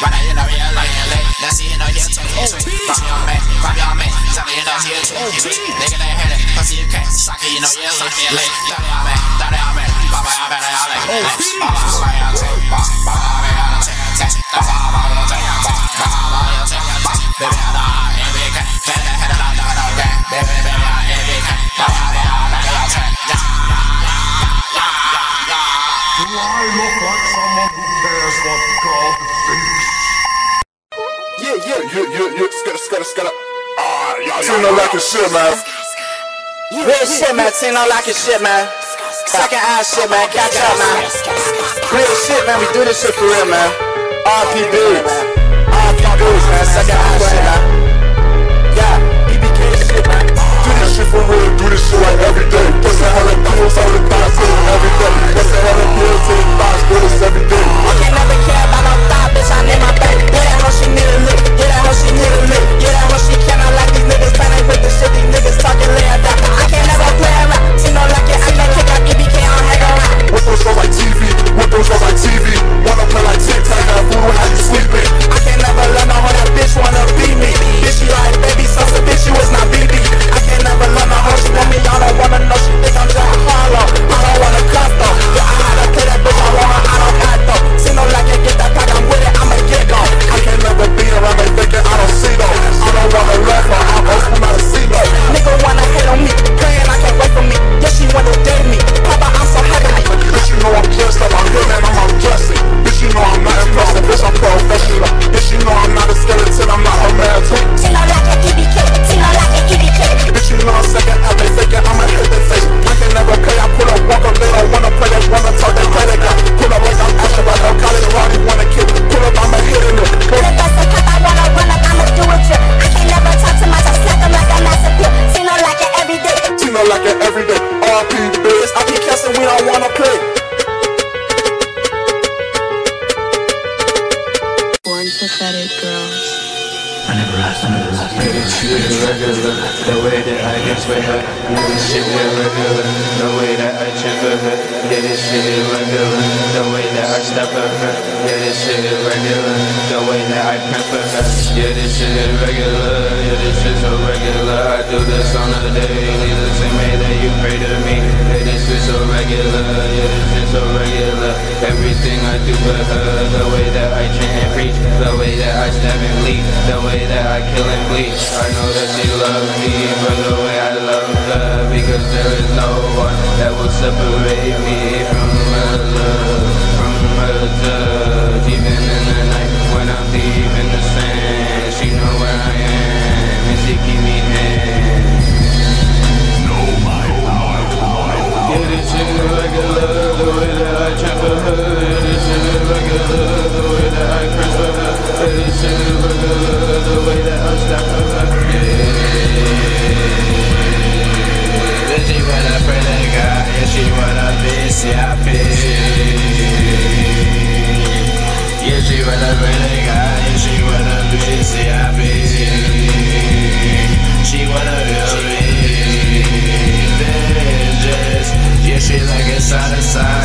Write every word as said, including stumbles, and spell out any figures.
Right now you know real late. Let's see you know here too. Grab your man, grab your man. Tell me you know here too. Nigga they hit it, pussy you can't suck it. You know you're late. Daddy on me, daddy on me. Baba ya better ya late. Baba baba ya take, baba baba ya take, baba baba ya take, baba baba ya take. Baby I die, A B K. Baby I hit it out, out, out, gang. Baby baby I A B K. Baba baba ya take, ya ya ya ya ya. Do I look like someone who cares what God thinks? Yeah, yeah, yeah, yeah, yeah, scatter, scatter, scatter. Ah, y'all, y'all know like your shit, man. Real shit, man. Tino like your shit, man. Second eye shit, man. Catch up, man. Real shit, man. We do this shit for real, man. R P B's. R P B's, man. Second eye shit, man. Yeah, E B K shit, man. Do this shit for real, do this shit like every day. What's the hell of pills all the time, every day. What's the hell of pills, take five, do this every day. I can't never care about no thigh, bitch. I need my back. Yeah, that hoe she need a lick. Yeah, that hoe she need a lick. Yeah, that hoe she cannot like these niggas. Planning with the shit, these niggas talking later down. I can't never play around. Tino like it, I can't kick out E B K on hang around. What those shows like T V? What those shows like T V? Wanna play like TikTok, have food when how you sleeping? I can't never let no hoe that bitch wanna be me. Bitch, she like baby salsa, bitch, you is not B B. I can't never let no hoe, she want me, I don't wanna know. She think I'm trying hollow. I don't wanna cut though. Yeah, I had to play that bitch, I want her, I don't act though. Tino like it, get that pack, I'm with it, I'ma get go. I can't never be around they thinking I don't see though. I don't wanna laugh her, I'm open out of see though. Nigga wanna hate on me, praying I can't wait for me. Yeah, she wanna date me. Papa, I'm so heavy. Bitch, you know I'm dressed up, I'm good and I'm undressing. Bitch, you know I'm not impressive, bitch, I'm professional. Bitch, you know I'm not a skeleton, I'm not a man too. Tino like an E B K, Tino like an E B K. Bitch, you know I'm second out, they faking, I'ma hit their face. I can never pay, I pull up, walk up, they don't wanna play, they wanna talk, they play, they got. Pull up like I'm Asher, but no college, Roddy wanna kill. Pull up, I'ma hit in it. Pull up, that's the cup, I wanna run up, I'ma do a trip. I can't never talk to myself, slack them like a massive pill. Tino like it every day. Tino like it every day, R P biz. I keep cussing, we don't wanna play. Born pathetic girls. I never asked, I never asked. Maybe she is irregular, the way that I guess for her. Yeah, this shit irregular, the way that I check for her. Yeah, this shit irregular, the way that I step for her. Yeah, this shit irregular, the way that I prep for her. Yeah, this shit irregular, yeah, this shit so regular. I do this on a daily, the same way that you pray to me. Yeah, this shit so regular, yeah, this shit so regular. Everything I do for her, the way that I chant and preach, the way that I stab and bleed, the way that I kill and bleed. I know that she loves me for the way I love her, because there is no one that will separate me from her love, from her touch. Even in the night when I'm deep in the sand, she know where I am and she keep me hands. No, my power. Yeah, this shit is regular, the way that I trap for her. Yeah, this shit is regular, the way that I crash for her. Yeah, this shit is regular, the way that I stop for her. Yeah. Yeah, she wanna pray to God, yeah, she wanna be C I P. Yeah, she wanna pray to God, yeah, she wanna be C I P. She wanna feel me, vengeance. Yeah, she like it side to side.